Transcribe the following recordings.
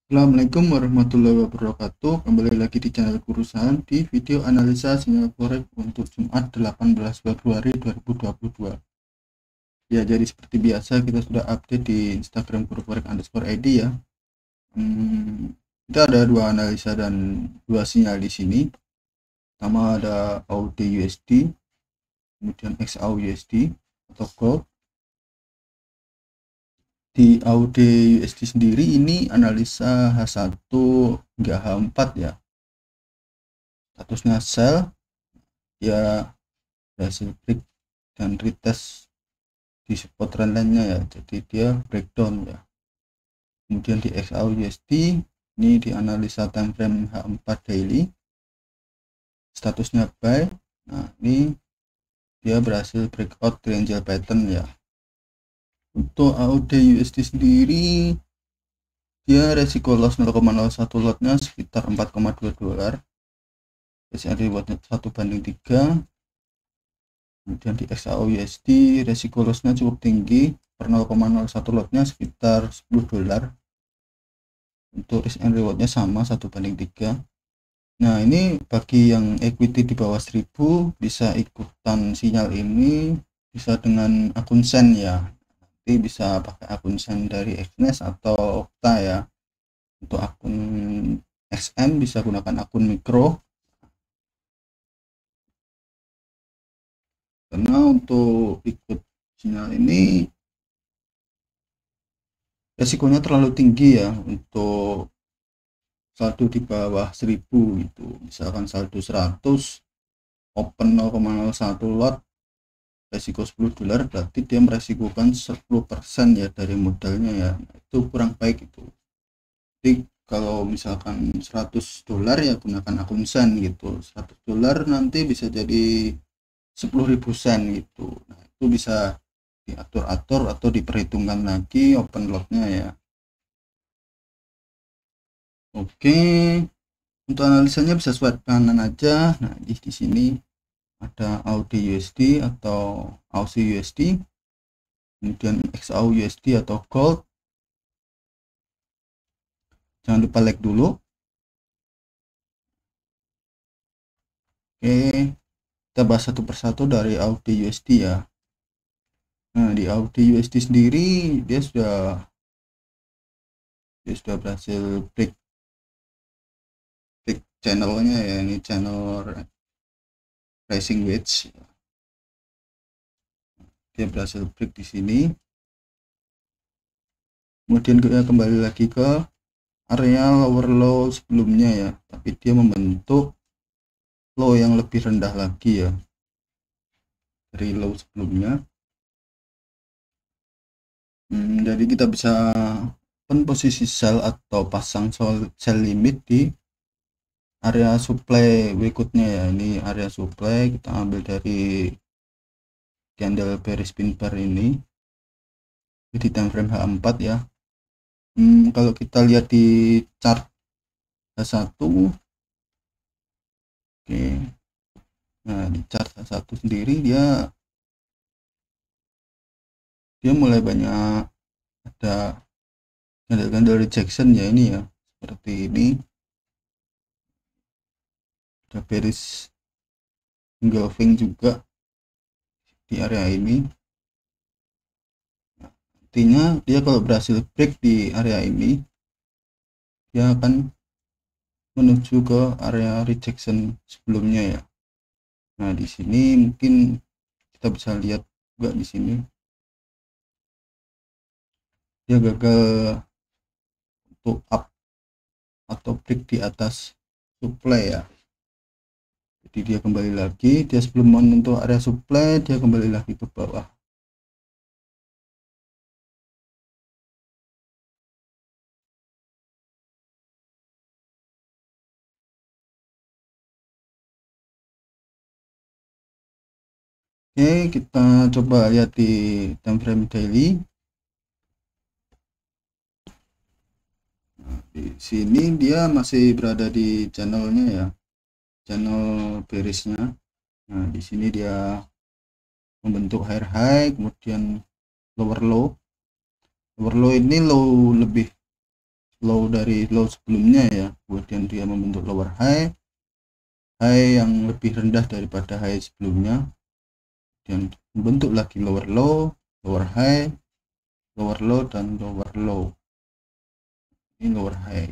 Assalamualaikum warahmatullahi wabarakatuh. Kembali lagi di channel Kurusan di video analisa sinyal forex untuk Jumat 18 Februari 2022. Ya, jadi seperti biasa kita sudah update di Instagram kuruforex_id ya. Kita ada dua analisa dan dua sinyal di sini. Pertama ada AUD USD, kemudian XAU USD atau gold. Di AUD USD sendiri ini analisa H1 hingga H4 ya. Statusnya sell, ya berhasil break dan retest di support trendline-nya ya, jadi dia breakdown ya. Kemudian di XAU USD ini di analisa time frame H4 daily, statusnya buy. Nah, ini dia berhasil breakout triangle pattern ya. Untuk AUD USD sendiri dia resiko loss 0,01 lotnya sekitar 4,2 dolar, RSI rewardnya 1/3. Kemudian di XAU USD resiko lossnya cukup tinggi, per 0,01 lotnya sekitar 10 dolar. Untuk risk and rewardnya sama 1/3. Nah, ini bagi yang equity di bawah 1000 bisa ikutan sinyal ini, bisa dengan akun Sen ya. Nanti bisa pakai akun Sen dari Exness atau Okta ya. Untuk akun XM bisa gunakan akun mikro. Karena untuk ikut sinyal ini resikonya terlalu tinggi ya, untuk saldo di bawah 1000 gitu. Misalkan saldo 100, open 0,01 lot, resiko 10 dolar, berarti dia meresikokan 10% ya dari modalnya ya. Itu kurang baik itu. Jadi kalau misalkan 100 dolar ya gunakan akun sen gitu. 100 dolar nanti bisa jadi 10.000 sen gitu. Nah, itu bisa diatur-atur atau diperhitungkan lagi open lotnya ya. Oke, untuk analisanya bisa swipe kanan aja. Nah, di sini ada AUD USD atau AUSI USD, kemudian XAU USD atau gold. Jangan lupa like dulu. Oke, kita bahas satu persatu dari AUD USD ya. Nah, di AUD USD sendiri dia sudah berhasil break channelnya ya, ini channel rising wedge. Dia berhasil break di sini. Kemudian kita kembali lagi ke area lower low sebelumnya ya, tapi dia membentuk low yang lebih rendah lagi ya dari low sebelumnya. Jadi kita bisa posisi sell atau pasang sell limit di area supply berikutnya ya. Ini area supply kita ambil dari candle bearish pin bar ini di time frame H4 ya. Kalau kita lihat di chart H1, oke. Nah, di chart H1 sendiri dia mulai banyak ada candle rejection ya, ini ya, seperti ini. Ada bearish engulfing juga di area ini. Artinya dia kalau berhasil break di area ini, dia akan menuju ke area rejection sebelumnya ya. Nah, di sini mungkin kita bisa lihat juga di sini dia gagal untuk up atau break di atas supply ya. Jadi dia kembali lagi, dia sebelum menyentuh area supply dia kembali lagi ke bawah. Oke, kita coba lihat di time frame daily. Nah, di sini dia masih berada di channelnya ya, channel bearishnya. Nah, di sini dia membentuk higher high, kemudian lower low. Lower low ini low lebih low dari low sebelumnya ya, kemudian dia membentuk lower high yang lebih rendah daripada high sebelumnya, dan membentuk lagi lower low, lower high, lower low, dan lower low. Ini lower high.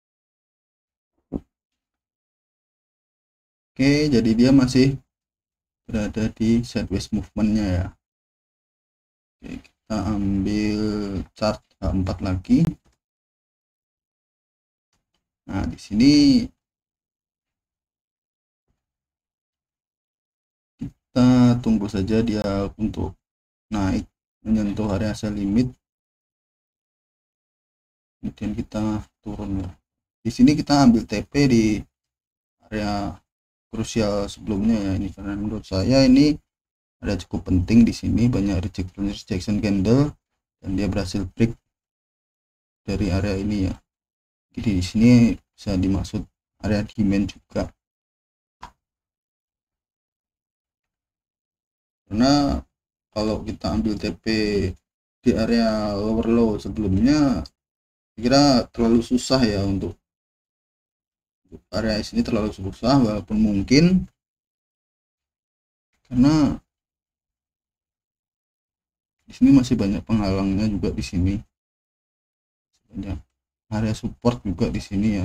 Oke, jadi dia masih berada di sideways movementnya ya. Oke, kita ambil chart H4 lagi. Nah, di sini kita tunggu saja dia untuk naik menyentuh area sell limit, kemudian kita turun ya. Di sini kita ambil TP di area krusial sebelumnya ya, ini karena menurut saya ini ada cukup penting. Di sini banyak rejection candle dan dia berhasil break dari area ini ya. Jadi di sini bisa dimaksud area demand juga, karena kalau kita ambil TP di area lower low sebelumnya, kira terlalu susah ya untuk area sini, terlalu susah, walaupun mungkin karena di sini masih banyak penghalangnya juga. Di sini banyak area support juga di sini ya.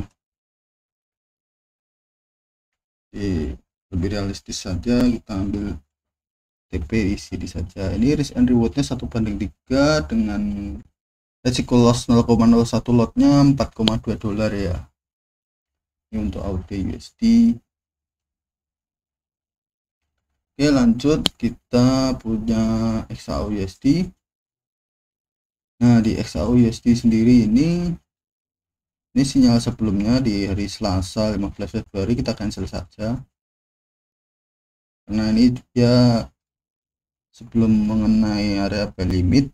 Jadi lebih realistis saja kita ambil TP di sini saja. Ini risk and rewardnya 1/3 dengan resiko loss 0,01 lotnya $4,2 ya. Ini untuk AUD USD. Oke, lanjut kita punya XAU USD. Nah, di XAU USD sendiri ini sinyal sebelumnya di hari Selasa 15 Februari kita cancel saja, karena ini dia sebelum mengenai area buy limit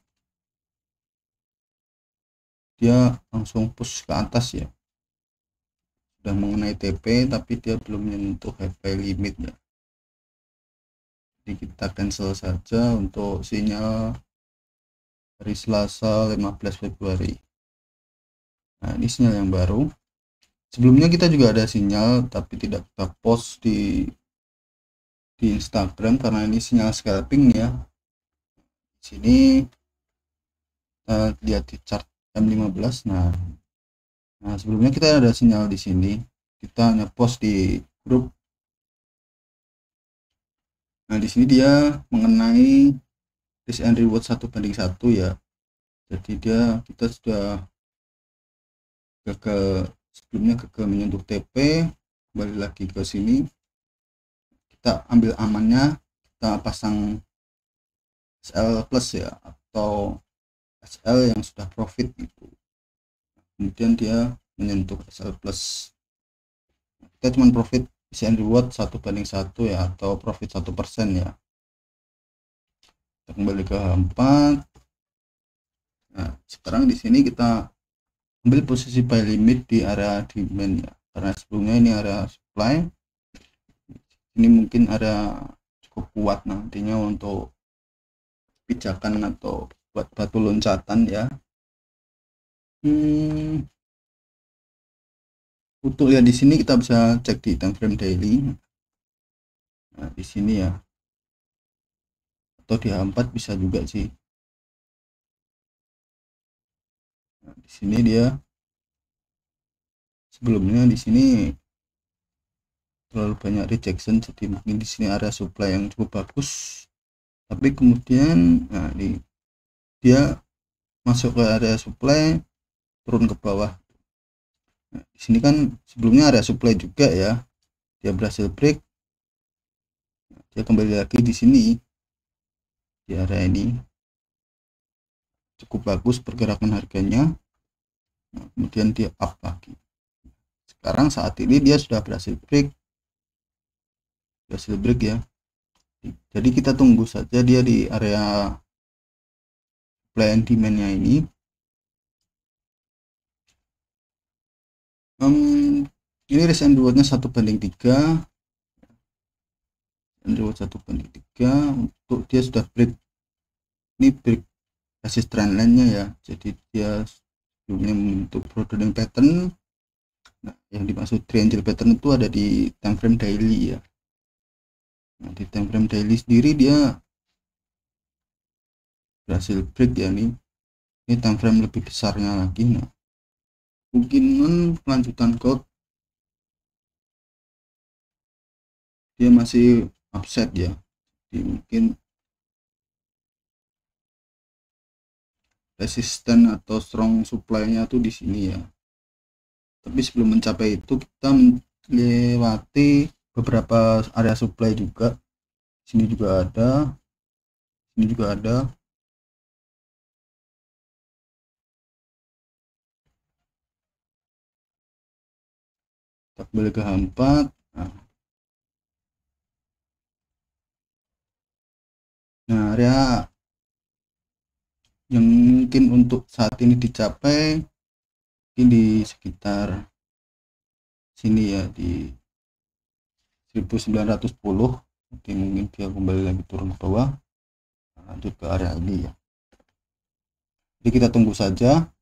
dia langsung push ke atas ya, sudah mengenai TP tapi dia belum menyentuh buy limit ya. Jadi kita cancel saja untuk sinyal hari Selasa 15 Februari. Nah, ini sinyal yang baru. Sebelumnya kita juga ada sinyal tapi tidak kita post di Instagram karena ini sinyal scalping ya. Di sini kita lihat di chart M15. Nah, sebelumnya kita ada sinyal di sini, kita hanya post di grup. Nah, di sini dia mengenai risk and reward 1/1 ya. Jadi kita sudah sebelumnya gagal menyentuh TP, kembali lagi ke sini, kita ambil amannya, kita pasang SL plus ya, atau SL yang sudah profit gitu. Kemudian dia menyentuh SL plus, kita cuma profit risk and reward 1/1 ya, atau profit 1% ya. Kita kembali ke H4. Nah, sekarang di sini kita ambil posisi buy limit di area demand ya, karena sebelumnya ini area supply, ini mungkin area cukup kuat nantinya untuk pijakan atau buat batu loncatan ya. Untuk lihat di sini kita bisa cek di time frame daily. Nah, di sini ya, atau di H4 bisa juga sih. Nah, di sini dia sebelumnya di sini terlalu banyak rejection, jadi mungkin di sini area supply yang cukup bagus, tapi kemudian dia masuk ke area supply, turun ke bawah. Nah, di sini kan sebelumnya area supply juga ya, dia berhasil break, dia kembali lagi di sini di area ini, cukup bagus pergerakan harganya. Nah, kemudian dia up lagi. Sekarang saat ini dia sudah berhasil break ya. Jadi kita tunggu saja dia di area supply and demand-nya ini. Ini risk and reward-nya 1/3, and reward 1/3 untuk dia sudah break. Ini break basis trendline-nya ya, jadi dia sebelumnya membentuk broadening pattern. Nah, yang dimaksud triangle pattern itu ada di time frame daily ya. Nah, di time frame daily sendiri dia berhasil break ya, ini time frame lebih besarnya lagi. Nah, mungkin kelanjutan code dia masih upset ya, jadi mungkin resisten atau strong supply-nya tuh di sini ya. Tapi sebelum mencapai itu kita melewati beberapa area supply juga. Sini juga ada, sini juga ada. Kita kembali ke H4. Nah, area yang mungkin untuk saat ini dicapai mungkin di sekitar sini ya, di 1910. Oke, mungkin dia kembali lagi turun ke bawah. Nah, lanjut ke area ini ya. Jadi kita tunggu saja.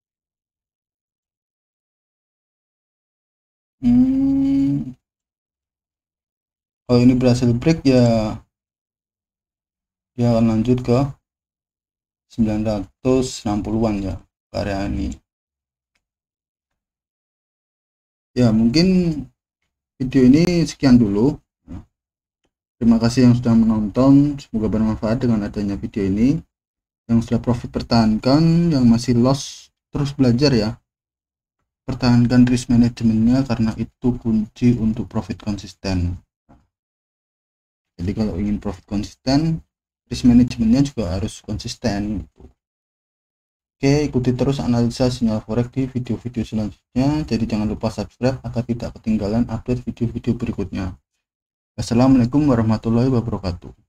Kalau ini berhasil break ya, dia akan lanjut ke 960-an ya, ke area ini. Ya, mungkin video ini sekian dulu. Terima kasih yang sudah menonton, semoga bermanfaat dengan adanya video ini. Yang sudah profit pertahankan, yang masih loss terus belajar ya. Pertahankan risk manajemennya karena itu kunci untuk profit konsisten. Jadi kalau ingin profit konsisten, risk manajemennya juga harus konsisten gitu. Oke, ikuti terus analisa sinyal forex di video-video selanjutnya. Jadi jangan lupa subscribe agar tidak ketinggalan update video-video berikutnya. Wassalamualaikum warahmatullahi wabarakatuh.